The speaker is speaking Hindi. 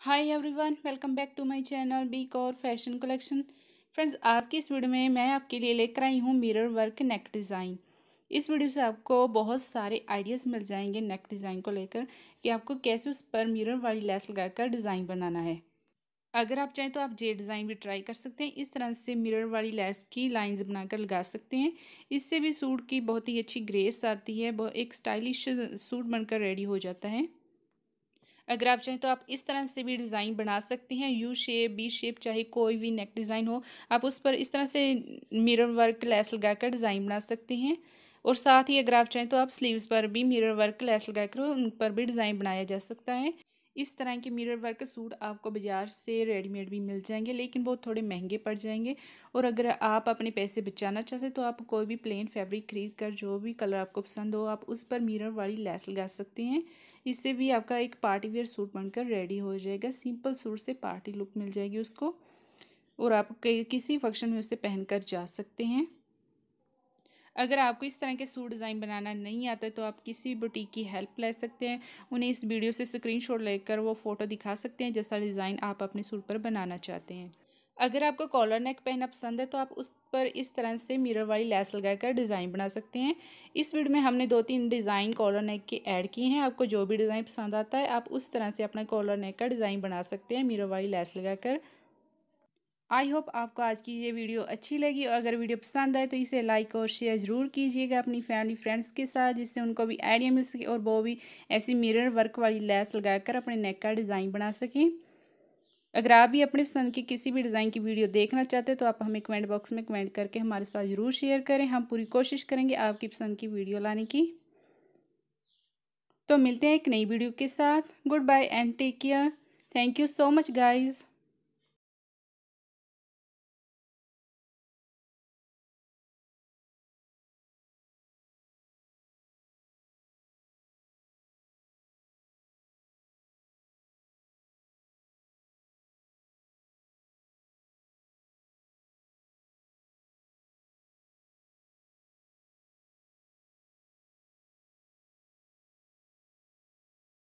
Hi everyone, welcome back to my channel बीकौर फैशन कलेक्शन। फ्रेंड्स, आज की इस वीडियो में मैं आपके लिए लेकर आई हूँ मिरर वर्क नेक डिज़ाइन। इस वीडियो से आपको बहुत सारे आइडियाज़ मिल जाएंगे नेक डिज़ाइन को लेकर कि आपको कैसे उस पर मिरर वाली लेस लगाकर डिज़ाइन बनाना है। अगर आप चाहें तो आप जे डिज़ाइन भी ट्राई कर सकते हैं। इस तरह से मिरर वाली लेस की लाइंस बनाकर लगा सकते हैं। इससे भी सूट की बहुत ही अच्छी ग्रेस आती है, एक स्टाइलिश सूट बनकर रेडी हो जाता है। अगर आप चाहें तो आप इस तरह से भी डिज़ाइन बना सकते हैं, यू शेप, बी शेप, चाहे कोई भी नेक डिज़ाइन हो, आप उस पर इस तरह से मिरर वर्क लेस लगाकर डिज़ाइन बना सकते हैं। और साथ ही अगर आप चाहें तो आप स्लीव्स पर भी मिरर वर्क लेस लगाकर उन पर भी डिज़ाइन बनाया जा सकता है। इस तरह के मिरर वर्क सूट आपको बाज़ार से रेडीमेड भी मिल जाएंगे, लेकिन वो थोड़े महंगे पड़ जाएंगे। और अगर आप अपने पैसे बचाना चाहते हैं तो आप कोई भी प्लेन फैब्रिक खरीद कर जो भी कलर आपको पसंद हो आप उस पर मिरर वाली लेस लगा सकते हैं। इससे भी आपका एक पार्टी वेयर सूट बनकर रेडी हो जाएगा। सिंपल सूट से पार्टी लुक मिल जाएगी उसको, और आप किसी फंक्शन में उसे पहनकर जा सकते हैं। अगर आपको इस तरह के सूट डिज़ाइन बनाना नहीं आता है तो आप किसी बुटीक की हेल्प ले सकते हैं। उन्हें इस वीडियो से स्क्रीनशॉट लेकर वो फ़ोटो दिखा सकते हैं जैसा डिज़ाइन आप अपने सूट पर बनाना चाहते हैं। अगर आपको कॉलर नेक पहनना पसंद है तो आप उस पर इस तरह से मिरर वाली लेस लगाकर डिज़ाइन बना सकते हैं। इस वीडियो में हमने 2-3 डिज़ाइन कॉलर नेक के ऐड किए हैं। आपको जो भी डिज़ाइन पसंद आता है आप उस तरह से अपना कॉलर नेक का डिज़ाइन बना सकते हैं मिरर वाली लेस लगाकर। आई होप आपको आज की ये वीडियो अच्छी लगी, और अगर वीडियो पसंद आए तो इसे लाइक और शेयर ज़रूर कीजिएगा अपनी फैमिली फ्रेंड्स के साथ, जिससे उनको भी आइडिया मिल सके और वो भी ऐसी मिरर वर्क वाली लेस लगाकर अपने नेक का डिज़ाइन बना सकें। अगर आप भी अपने पसंद की किसी भी डिज़ाइन की वीडियो देखना चाहते हैं तो आप हमें कमेंट बॉक्स में कमेंट करके हमारे साथ ज़रूर शेयर करें। हम पूरी कोशिश करेंगे आपकी पसंद की वीडियो लाने की। तो मिलते हैं एक नई वीडियो के साथ। Goodbye and take care. Thank you so much guys.